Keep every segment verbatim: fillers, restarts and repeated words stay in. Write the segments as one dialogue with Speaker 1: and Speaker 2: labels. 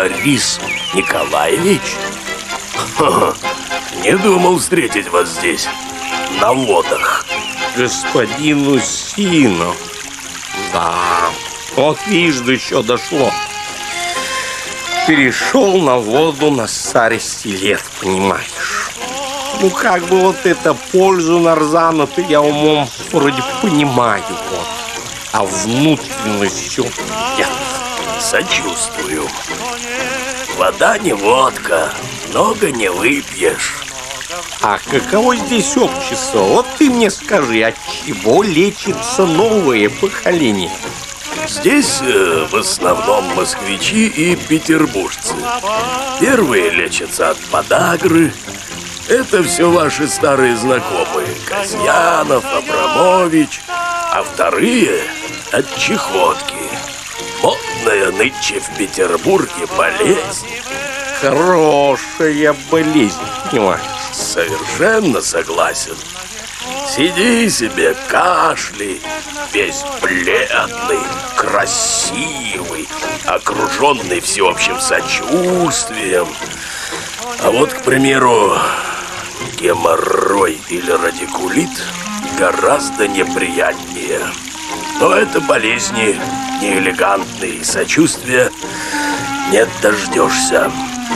Speaker 1: Борис Николаевич? Ха-ха. Не думал встретить вас здесь, на водах.
Speaker 2: Господин Устинов. Да, вот видишь, до чего дошло. Перешел на воду на старости лет, понимаешь? Ну, как бы вот это пользу Нарзана-то я умом вроде понимаю, вот. А внутренностью
Speaker 1: нет. Сочувствую. Вода не водка, много не выпьешь.
Speaker 2: А каково здесь общество? Вот ты мне скажи, от чего лечится новое поколение?
Speaker 1: Здесь э, в основном москвичи и петербуржцы. Первые лечатся от подагры. Это все ваши старые знакомые. Казьянов, Абрамович. А вторые от чехотки. Модная нынче в Петербурге болезнь.
Speaker 2: Хорошая болезнь, понимаешь?
Speaker 1: Совершенно согласен. Сиди себе, кашляй, весь бледный, красивый, окруженный всеобщим сочувствием. А вот, к примеру, геморрой или радикулит гораздо неприятнее. Но это болезни неэлегантные, и сочувствия не дождешься.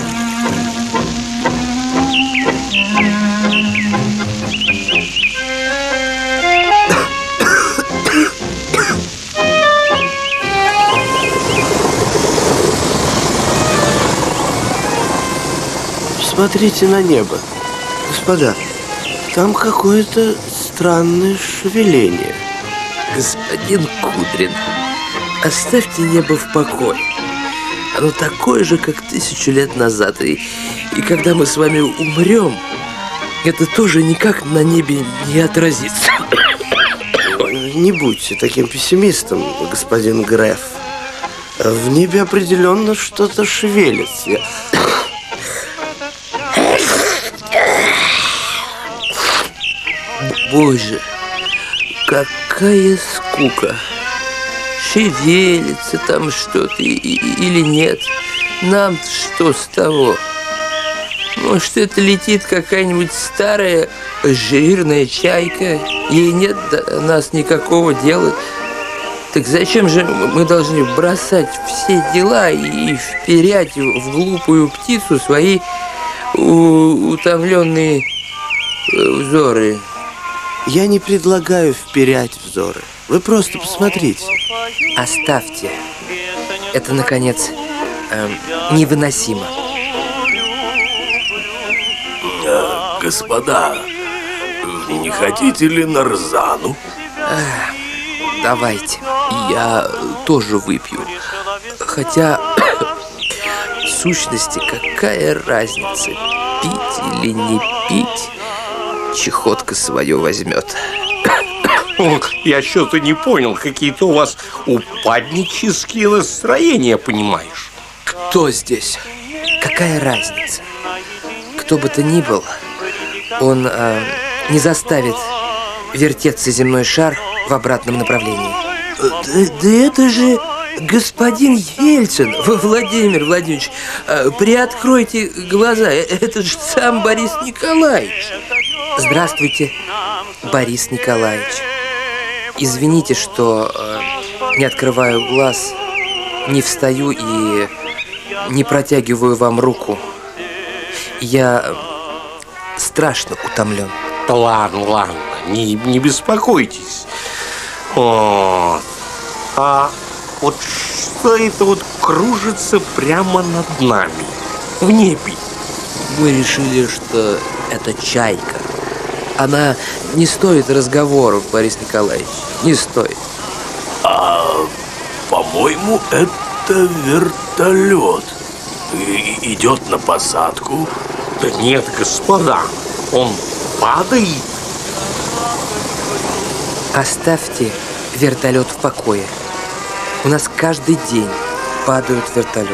Speaker 3: Смотрите на небо. Господа, там какое-то странное шевеление.
Speaker 4: Господин Кудрин, оставьте небо в покое. Оно такое же, как тысячу лет назад. И, и когда мы с вами умрем, это тоже никак на небе не отразится.
Speaker 3: Не будьте таким пессимистом, господин Греф. В небе определенно что-то шевелится.
Speaker 4: Боже, какая скука. Шевелится там что-то или нет. Нам-то что с того? Может, это летит какая-нибудь старая жирная чайка. Ей нет до нас никакого дела. Так зачем же мы должны бросать все дела и вперять в глупую птицу свои утомленные взоры?
Speaker 3: Я не предлагаю вперять взоры. Вы просто посмотрите.
Speaker 4: Оставьте. Это, наконец, э, невыносимо.
Speaker 1: Господа, не хотите ли нарзану?
Speaker 4: Давайте. Я тоже выпью. Хотя, в сущности, какая разница, пить или не пить? Чехотка свое возьмет.
Speaker 2: Я что-то не понял. Какие-то у вас упаднические настроения, понимаешь?
Speaker 4: Кто здесь? Какая разница? Кто бы то ни был, он э, не заставит вертеться земной шар в обратном направлении. Да, да это же господин Ельцин. Владимир Владимирович, э, приоткройте глаза. Это же сам Борис Николаевич. Здравствуйте, Борис Николаевич. Извините, что э, не открываю глаз, не встаю и не протягиваю вам руку. Я страшно утомлен.
Speaker 2: Да ладно, ладно, не, не беспокойтесь. Вот. А вот что это вот кружится прямо над нами, в небе?
Speaker 4: Мы решили, что это чайка. Она не стоит разговоров, Борис Николаевич, не стоит.
Speaker 1: А, по-моему, это вертолет. И идет на посадку.
Speaker 2: Да нет, господа, он падает.
Speaker 4: Оставьте вертолет в покое. У нас каждый день падают вертолеты.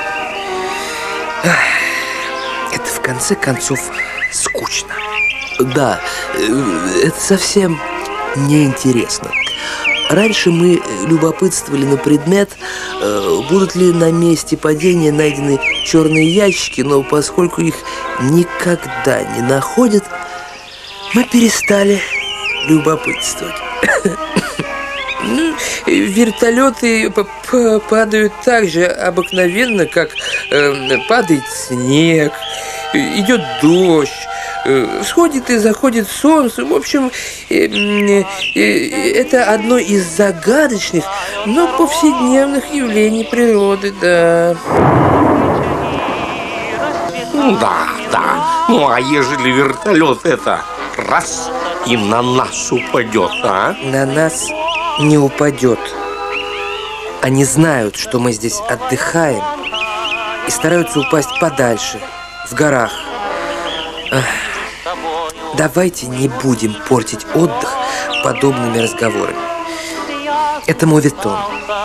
Speaker 4: Это в конце концов скучно. Да, это совсем неинтересно. Раньше мы любопытствовали на предмет, будут ли на месте падения найдены черные ящики, но поскольку их никогда не находят, мы перестали любопытствовать. Ну, вертолеты падают так же обыкновенно, как э, падает снег, идет дождь, э, всходит и заходит солнце. В общем, э, э, это одно из загадочных, но повседневных явлений природы, да.
Speaker 2: Да, да. Ну, а ежели вертолет это раз и на нас упадет, а?
Speaker 4: На нас не упадет. Они знают, что мы здесь отдыхаем, и стараются упасть подальше, в горах. Ах, давайте не будем портить отдых подобными разговорами. Это моветон.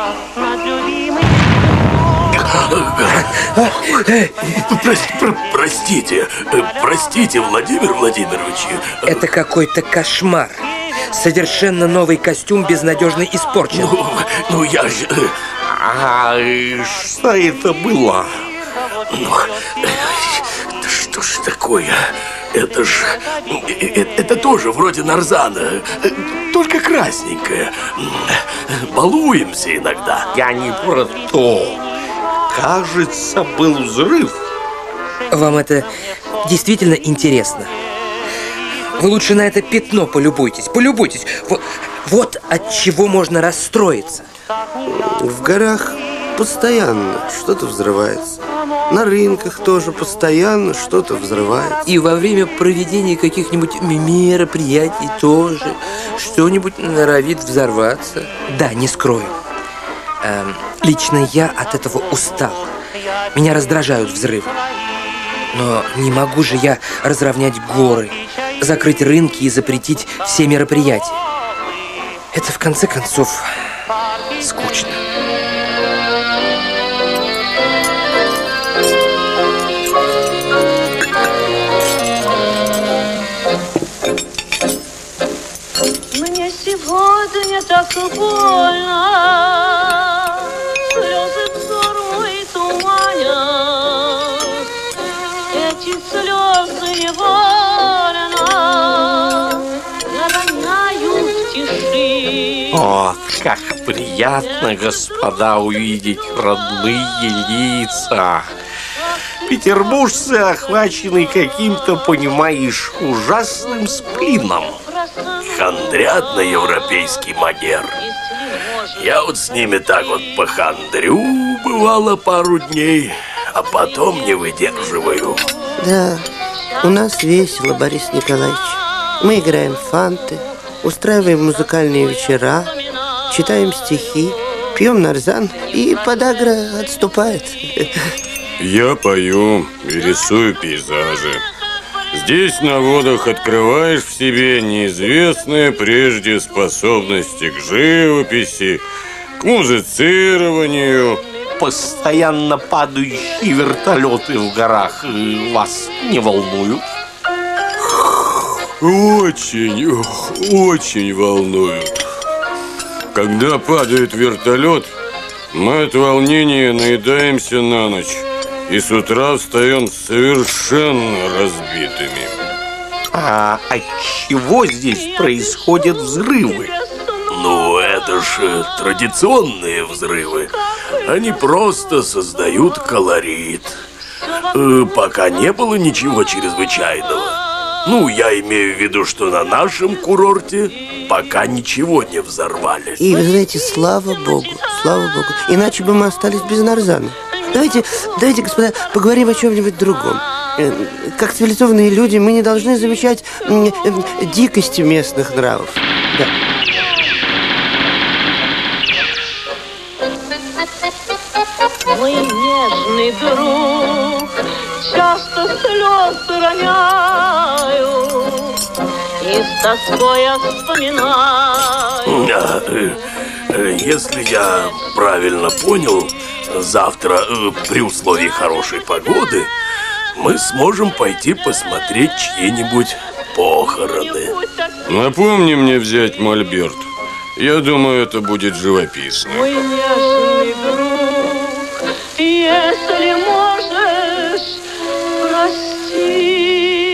Speaker 1: Простите, простите, Владимир Владимирович.
Speaker 4: Это какой-то кошмар. Совершенно новый костюм безнадежно испорчен.
Speaker 1: Ну, ну я же...
Speaker 2: А что это было?
Speaker 1: Ну, да что ж такое? Это ж... Это тоже вроде нарзана, только красненькое. Балуемся иногда.
Speaker 2: Я не про то. Кажется, был взрыв.
Speaker 4: Вам это действительно интересно? Вы лучше на это пятно полюбуйтесь, полюбуйтесь. Вот, вот от чего можно расстроиться.
Speaker 3: В горах постоянно что-то взрывается. На рынках тоже постоянно что-то взрывается.
Speaker 4: И во время проведения каких-нибудь мероприятий тоже что-нибудь норовит взорваться. Да, не скрою. Эм, лично я от этого устал. Меня раздражают взрывы. Но не могу же я разровнять горы, закрыть рынки и запретить все мероприятия. Это, в конце концов, скучно.
Speaker 5: Мне сегодня так больно, слезы взору и туманят. Эти слезы невольно роняют в тиши.
Speaker 2: Вот, как приятно, господа, увидеть родные лица. Петербуржцы охвачены каким-то, понимаешь, ужасным сплином.
Speaker 1: Хандрят на европейский манер. Я вот с ними так вот похандрю, бывало, пару дней, а потом не выдерживаю.
Speaker 3: Да, у нас весело, Борис Николаевич. Мы играем в фанты, устраиваем музыкальные вечера, читаем стихи, пьем нарзан, и подагра отступает.
Speaker 6: Я пою и рисую пейзажи. Здесь на водах открываешь в себе неизвестные прежде способности к живописи, к музицированию.
Speaker 2: Постоянно падающие вертолеты в горах вас не волнуют?
Speaker 6: Очень, очень волнуют. Когда падает вертолет, мы от волнения наедаемся на ночь и с утра встаем совершенно разбитыми.
Speaker 2: А от чего здесь происходят взрывы?
Speaker 1: Ну, это ж традиционные взрывы. Они просто создают колорит. Э, пока не было ничего чрезвычайного. Ну, я имею в виду, что на нашем курорте пока ничего не взорвали.
Speaker 3: И вы знаете, слава богу, слава богу. Иначе бы мы остались без нарзана. Давайте, давайте, господа, поговорим о чем-нибудь другом. Как цивилизованные люди, мы не должны замечать дикости местных нравов. Да.
Speaker 5: Мой нежный друг, часто слезы роняю и с тоской я вспоминаю.
Speaker 1: А, э, э, если я правильно понял, завтра, э, при условии хорошей погоды, мы сможем пойти посмотреть чьи-нибудь похороны.
Speaker 6: Напомни мне взять мольберт. Я думаю, это будет живописно.
Speaker 5: Мой нежный друг, если можешь, прости.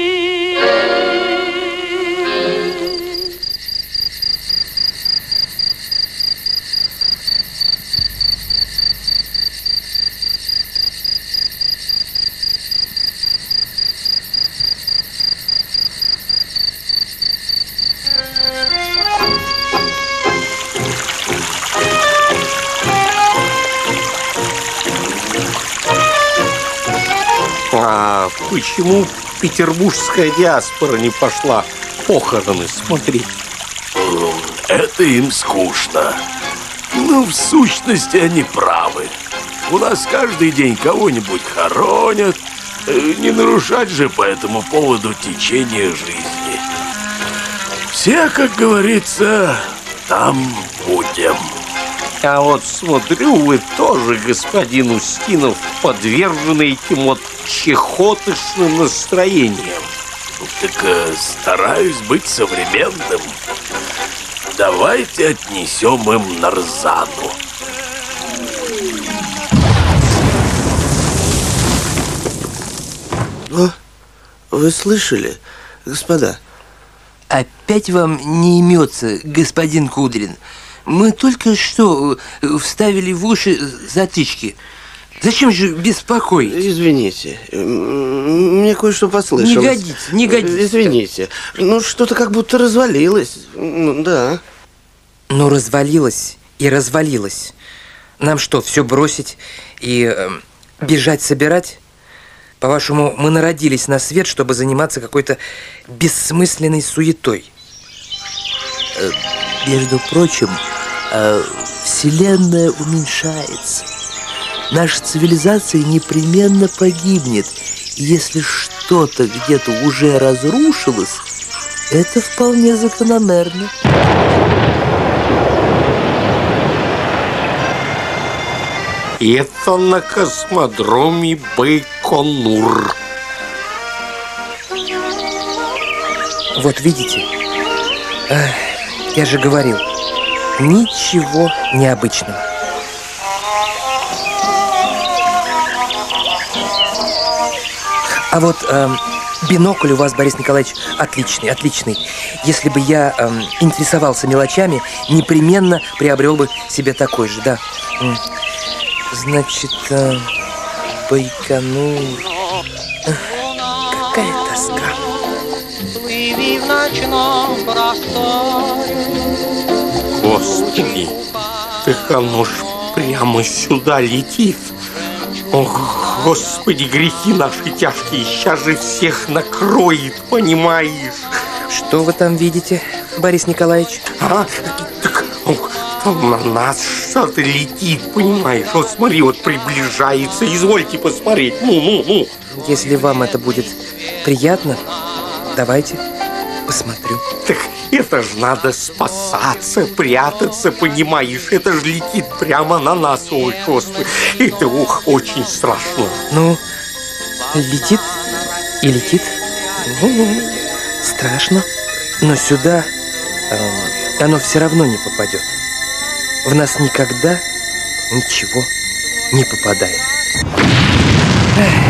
Speaker 2: А почему петербургская диаспора не пошла похороны смотреть?
Speaker 1: Это им скучно. Ну, в сущности, они правы. У нас каждый день кого-нибудь хоронят. Не нарушать же по этому поводу течение жизни. Все, как говорится, там будем.
Speaker 2: А вот смотрю, вы тоже, господин Устинов, подвержены этим вот чехоточным настроениям.
Speaker 1: Так э, стараюсь быть современным. Давайте отнесем им нарзану.
Speaker 3: О, вы слышали, господа?
Speaker 4: Опять вам не имется, господин Кудрин. Мы только что вставили в уши затычки. Зачем же беспокоить?
Speaker 3: Извините, мне кое-что послышалось.
Speaker 4: Не годится, не годится.
Speaker 3: Извините, ну что-то как будто развалилось. Ну, да.
Speaker 4: Ну, развалилось и развалилось. Нам что, все бросить и э, бежать собирать? По-вашему, мы народились на свет, чтобы заниматься какой-то бессмысленной суетой?
Speaker 7: Э, между прочим, э, Вселенная уменьшается. Наша цивилизация непременно погибнет. И если что-то где-то уже разрушилось, это вполне закономерно.
Speaker 2: Это на космодроме Байконур.
Speaker 4: Вот видите, Эх, я же говорил, ничего необычного. А вот э, бинокль у вас, Борис Николаевич, отличный, отличный. Если бы я э, интересовался мелочами, непременно приобрел бы себе такой же, да. Значит, э, Байконур. Какая тоска.
Speaker 5: Плыви в ночном просторе.
Speaker 2: Господи, так оно ж прямо сюда летит. Ох, Господи, грехи наши тяжкие, сейчас же всех накроет, понимаешь?
Speaker 4: Что вы там видите, Борис Николаевич?
Speaker 2: А, так там на нас что-то летит, понимаешь? Вот смотри, вот приближается, извольте посмотреть, ну, ну, ну.
Speaker 4: Если вам это будет приятно, давайте посмотрю.
Speaker 2: Так это ж надо спасаться, прятаться, понимаешь? Это ж летит прямо на нас, ой, Господи. Это ох, очень страшно.
Speaker 4: Ну, летит и летит. Ну, страшно. Но сюда э, оно все равно не попадет. В нас никогда ничего не попадает. Эх.